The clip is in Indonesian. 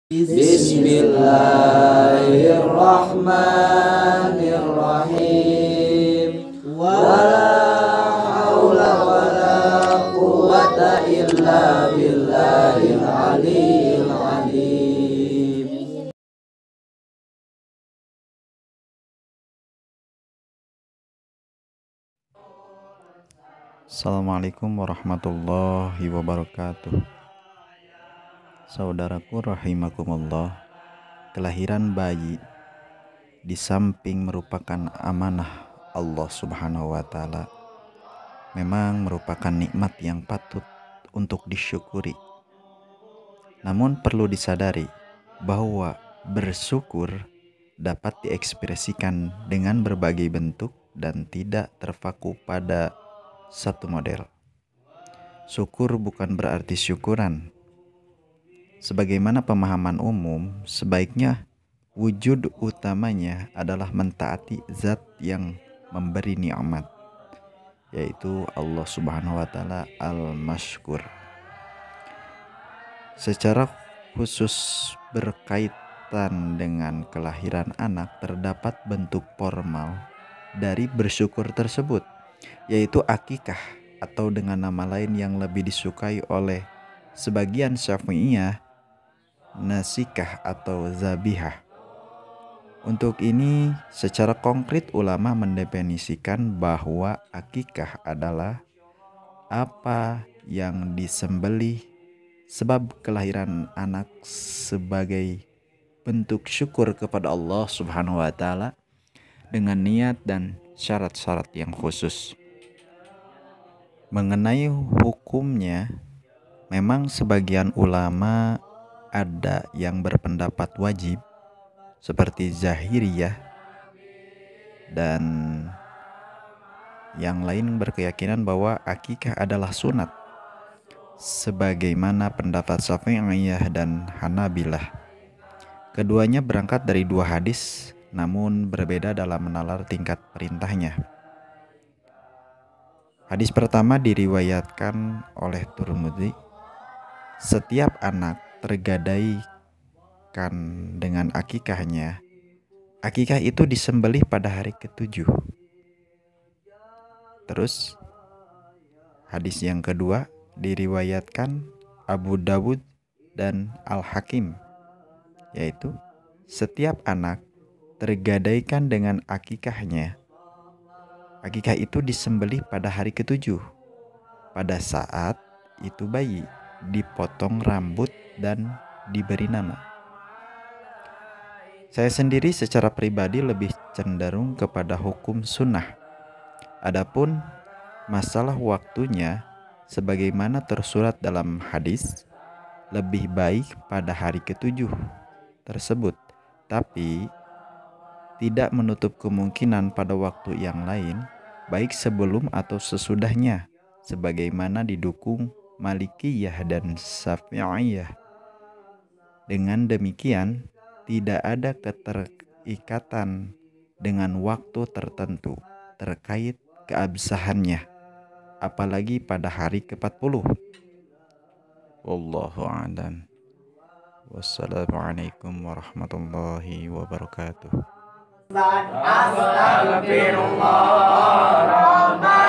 Bismillahirrahmanirrahim. Wala haula wala quwwata illa billahil aliyyil azim. Assalamualaikum warahmatullahi wabarakatuh. Saudaraku rahimakumullah, kelahiran bayi di samping merupakan amanah Allah Subhanahu wa taala, memang merupakan nikmat yang patut untuk disyukuri. Namun perlu disadari bahwa bersyukur dapat diekspresikan dengan berbagai bentuk dan tidak terpaku pada satu model. Syukur bukan berarti syukuran. Sebagaimana pemahaman umum, sebaiknya wujud utamanya adalah mentaati zat yang memberi nikmat, yaitu Allah Subhanahu wa taala Al-Mashkur. Secara khusus berkaitan dengan kelahiran anak, terdapat bentuk formal dari bersyukur tersebut, yaitu akikah, atau dengan nama lain yang lebih disukai oleh sebagian Syafi'iyah, nasikah atau zabihah. Untuk ini, secara konkret ulama mendefinisikan bahwa akikah adalah apa yang disembelih sebab kelahiran anak sebagai bentuk syukur kepada Allah Subhanahu wa taala dengan niat dan syarat-syarat yang khusus. Mengenai hukumnya, memang sebagian ulama ada yang berpendapat wajib seperti Zahiriyah, dan yang lain berkeyakinan bahwa akikah adalah sunat sebagaimana pendapat Syafi'iyah dan Hanabilah. Keduanya berangkat dari dua hadis namun berbeda dalam menalar tingkat perintahnya. Hadis pertama diriwayatkan oleh Tirmidzi, setiap anak tergadaikan dengan akikahnya. Akikah itu disembelih pada hari ke-7. Terus hadis yang kedua diriwayatkan Abu Dawud dan Al-Hakim, yaitu setiap anak tergadaikan dengan akikahnya. Akikah itu disembelih pada hari ke-7. Pada saat itu bayi dipotong rambut dan diberi nama. Saya sendiri secara pribadi lebih cenderung kepada hukum sunnah. Adapun masalah waktunya, sebagaimana tersurat dalam hadis, lebih baik pada hari ke-7 tersebut, tapi tidak menutup kemungkinan pada waktu yang lain, baik sebelum atau sesudahnya, sebagaimana didukung Malikiyah dan Syafi'iyah. Dengan demikian, tidak ada keterikatan dengan waktu tertentu terkait keabsahannya, apalagi pada hari ke-40. Wallahu a'lam. Wassalamualaikum warahmatullahi wabarakatuh. Astagfirullah.